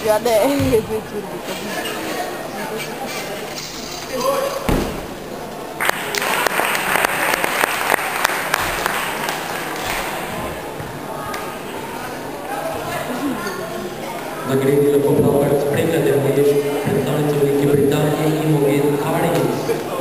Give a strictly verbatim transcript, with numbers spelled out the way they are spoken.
ada. Magari di lepo proper spray ka de hoye, tanah curi ki berita ini mungkin kawani.